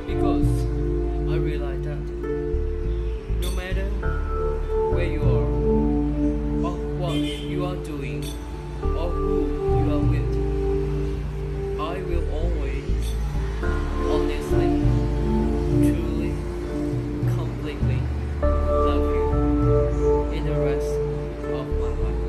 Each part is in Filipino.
because I realize that no matter where you are, or what you are doing, or who you are with, I will always, honestly, truly, completely love you in the rest of my life.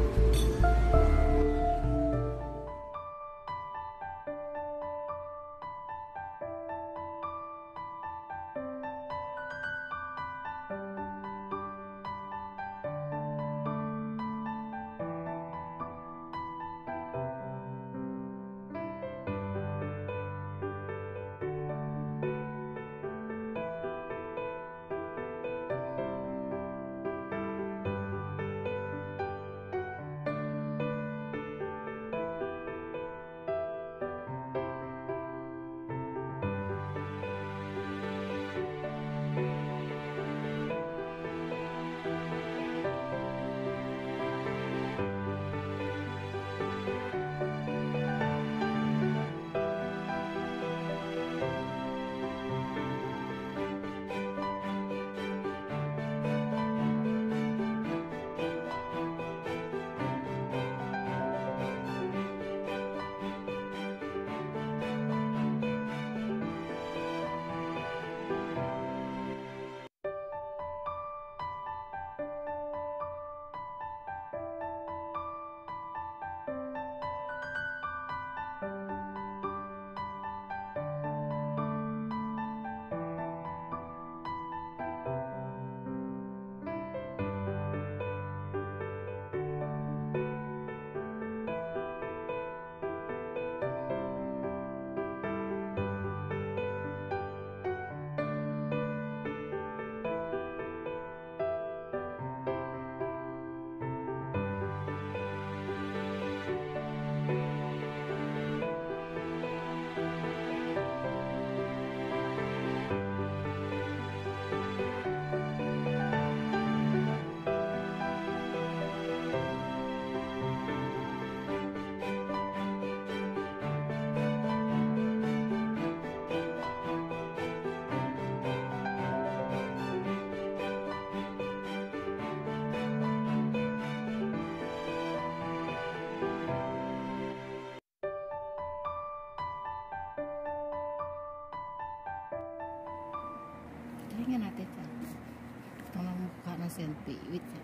Tingnan natin ito. Itong mukha ng selfie. Wait lang.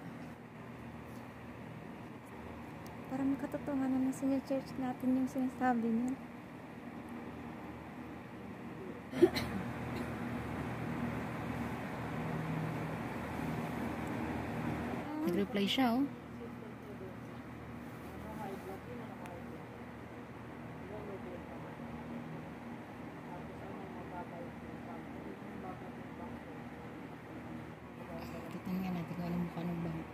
Parang may katotohanan na sinechurch natin yung sinasabi niya. Nag-reply siya, oh. Tingnan natin kung anong mukha ng bank.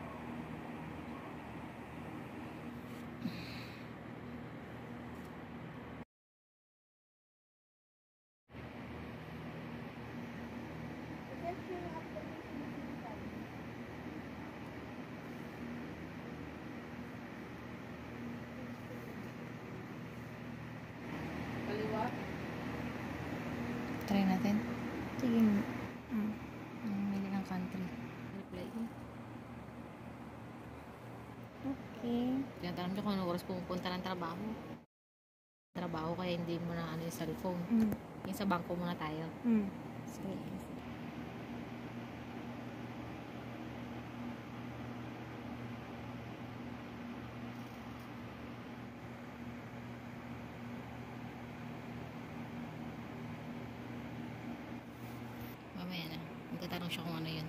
Try natin. Sige. Mili ng country. Reply. Okay. Tinatanong niyo kung anong oras pupunta ng trabaho. Trabaho kaya hindi mo na ano yung cellphone. Yung sa bangko muna tayo. Sige. Mamaya na. Magtatanong siya kung ano yun.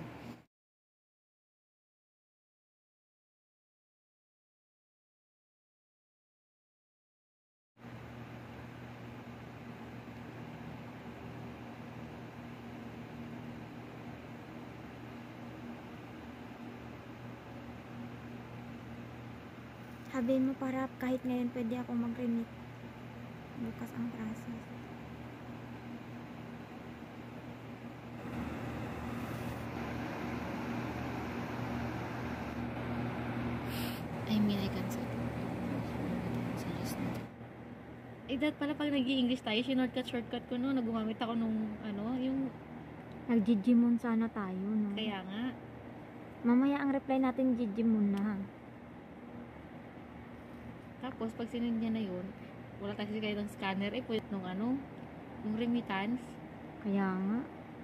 Sabihin mo para kahit ngayon pwede ako mag-remit. Bukas ang process. I mean, I can say suggest natin. that pala pag nag-i-English tayo, shortcut ko no, nagumamit ako nung, yung, Nag-Gigimon sana tayo, no? kaya nga, Mamaya ang reply natin, Gigimon na. tapos pag sinend niya na yun, wala tayo kasi kayo ng scanner, pwede nung yung remittance. Kaya nga.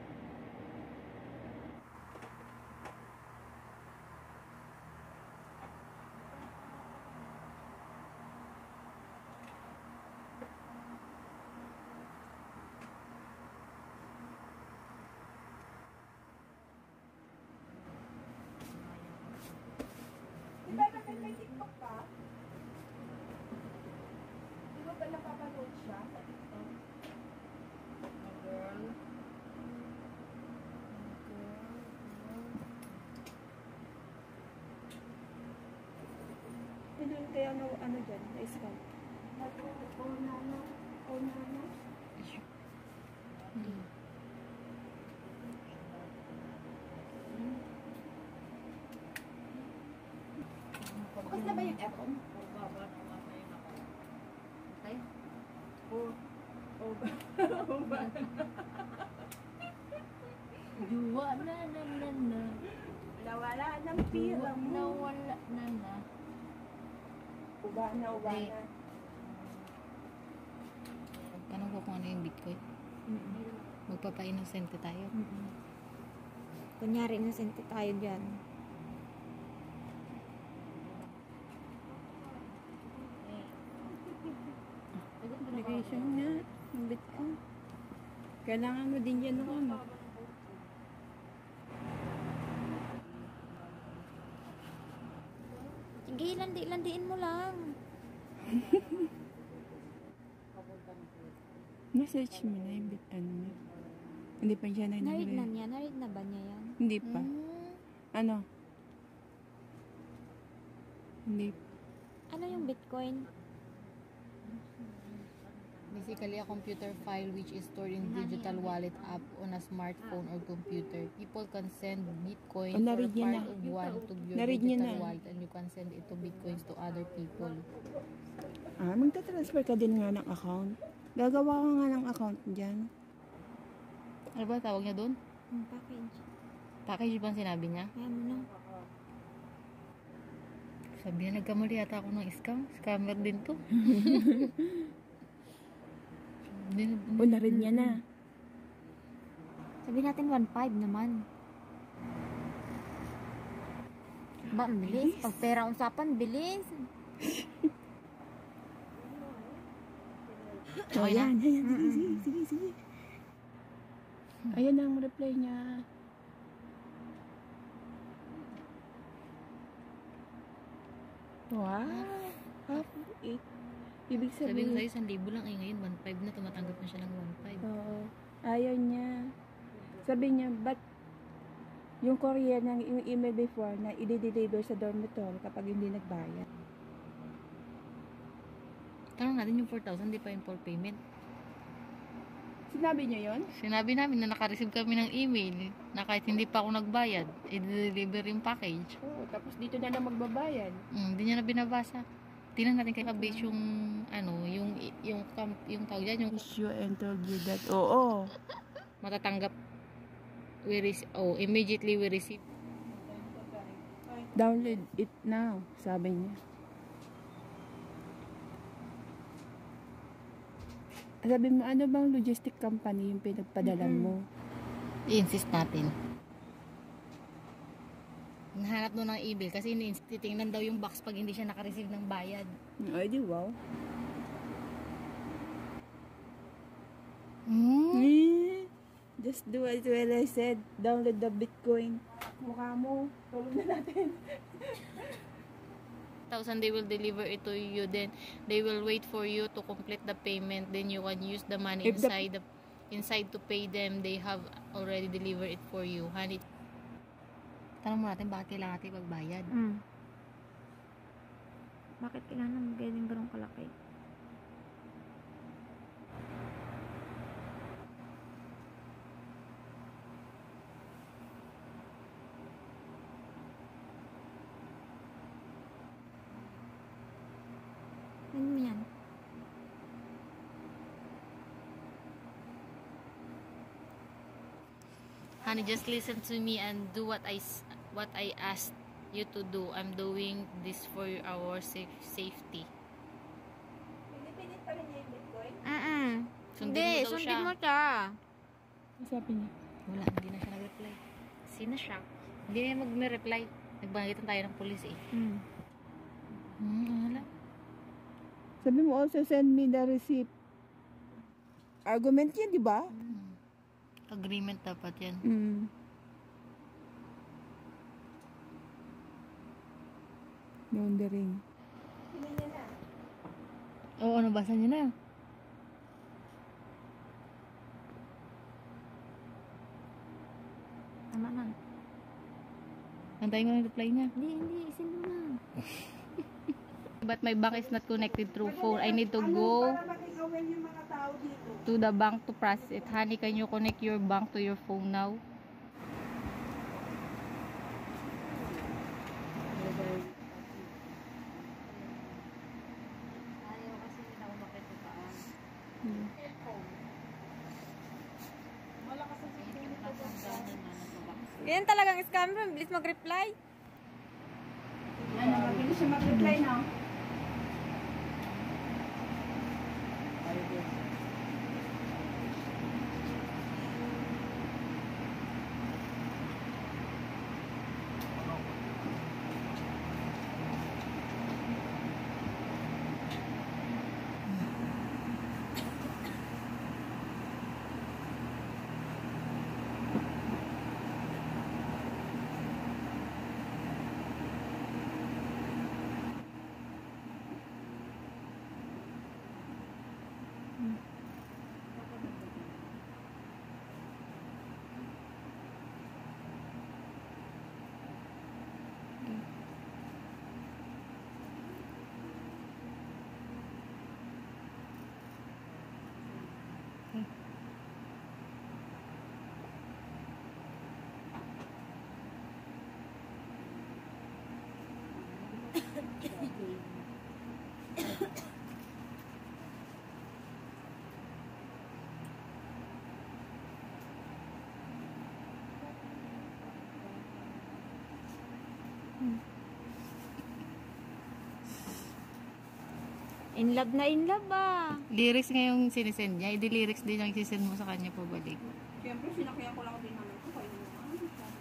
Di ba naman may TikTok ka? Di ba ba napapanood siya sa TikTok? Girl. Hindi kaya ano dyan, na-scam. Oh, nana. Bukas na ba yung aircon? Okay? Juwa na. Nawala ng pira mo. Nawala na. Uba na. Tanong ko kung ano yung Bitcoin. Magpapa-innocente tayo. Kunyari, innocent tayo dyan. Application nga. Ang Bitcoin. Kailangan mo din yan noon. Sige, landiin mo lang. Na-search mo na yung Bitcoin mo. Hindi pa siya Narid na niya. Narid na ba niya yan? Hindi pa. Ano? Hindi. Ano yung Bitcoin? Basically, a computer file which is stored in digital wallet app on a smartphone or computer. People can send Bitcoin for a narid niya part na. of one to your Narid niya digital na. wallet and you can send it to Bitcoins to other people. Magta-transfer ka din nga ng account. Gagawa ka nga ng account dyan. Ano ba tawag niya doon? Yung package. Package ba ang sinabi niya? Ayan mo na. Sabi niya, nagkamali yata ako ng scam. Scammer din to. Narid niya na. Sabi natin 1.5 naman. Ba, ang bilis. Pag pera usapan, bilis. Okay na? Ayan. Sige. Ayan ang reply niya. Wow. Half it. Ibig Sabi ko sabihin. sa'yo, 1,000 lang. Ngayon, 1,500 na. Tumatanggap na siya ng 1,500. Oo. Ayaw niya. Sabi niya, but yung courier ng yung email before na i-deliver sa dormitory kapag hindi nagbayad. Tanong natin yung 4,000, di pa yung for payment. Sinabi niyo yon? Sinabi namin na naka-receive kami ng email na kahit hindi pa ako nagbayad, i-deliver yung package. Oo, tapos dito na lang magbabayad. Hindi niya na binabasa. Tingnan natin kay Kabase yung yung tawag dyan, yung You entered you that. Oo. matatanggap. Immediately we receive. Download it now, sabi niya. Sabi mo, ano bang logistic company yung pinagpadalan mo? I-insist natin. Nahanap doon ng email kasi titingnan daw yung box pag hindi siya naka-receive ng bayad. Ay, di wow. Just do as well I said. Download the Bitcoin. Mukha mo. Tulog na natin. 1,000 they will deliver it to you, then they will wait for you to complete the payment, then you can use the money If the- inside to pay them. They have already delivered it for you. Tanong mo natin bakit kailangan natin magbayad. Bakit kailangan galing ganun kalaki? Ano mo yan? Honey, just listen to me and do what I asked you to do. I'm doing this for our safety. Pinipilit pa rin niya yung Bitcoin? Sundin mo daw Sundin siya. mo siya. Ang sabi niya? Wala, hindi na siya nag-reply. Sino siya? Hindi na mag-reply. Nagbangitan tayo ng pulis eh. Wala. Sabi mo also send me the receipt. Argument yan, di ba? Agreement dapat yan. Laundering. Oo, ano basa niya na? Tama na. Antayin ko ng reply niya. Hindi. Isin mo na. But my bank is not connected through phone. I need to go to the bank to process it. Honey, can you connect your bank to your phone now? Ayaw kasi nila ako makitutaan. Wala kasi Yan talagang scammer. Bilis mag-reply. Mabilis siya mag-reply na. In love ah. Lyrics nga yung sinisend niya. Hindi lyrics din ang sisend mo sa kanya pabalik. Siyempre, sinakyan ko lang din naman ko. Kayo naman.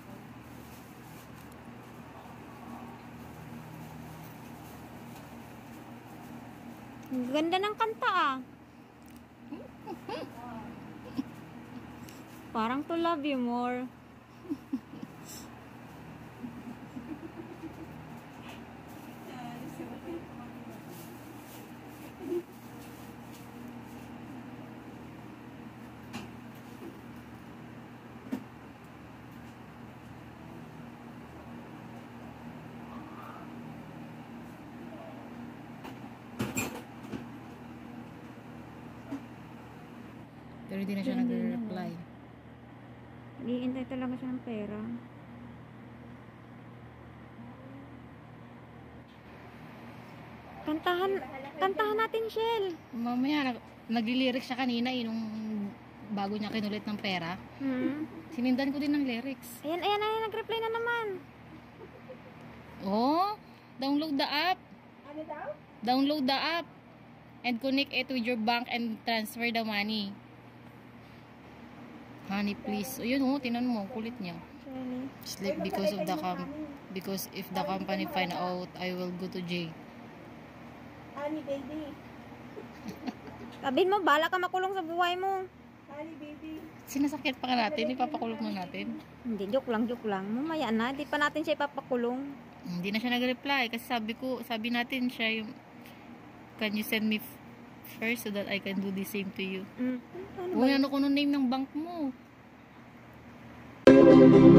Ang ganda ng kanta ah. Parang to love you more. Pero hindi na siya nagre-reply. Iintay talaga siya ng pera. Kantahan natin, Shell. Mamaya, nagli-lyrics siya kanina nung bago niya kinulit ng pera. Sinindan ko din ng lyrics. Ayan, nag-reply na naman. Oh, download the app. Ano daw? Download the app and connect it with your bank and transfer the money. Honey, please. O yun, tinan mo, kulit niya. Shelley. Sleep because if the company find out, I will go to jail. Honey, baby. Sabihin mo, bala ka makulong sa buhay mo. Honey, baby. Sinasakit pa ka natin, ipapakulong mo natin. Hindi, joke lang. Mamaya na, di pa natin siya ipapakulong. Hindi na siya nag-reply kasi sabi natin siya yung, can you send me first so that I can do the same to you? Ano Ano ko nung name ng bank mo?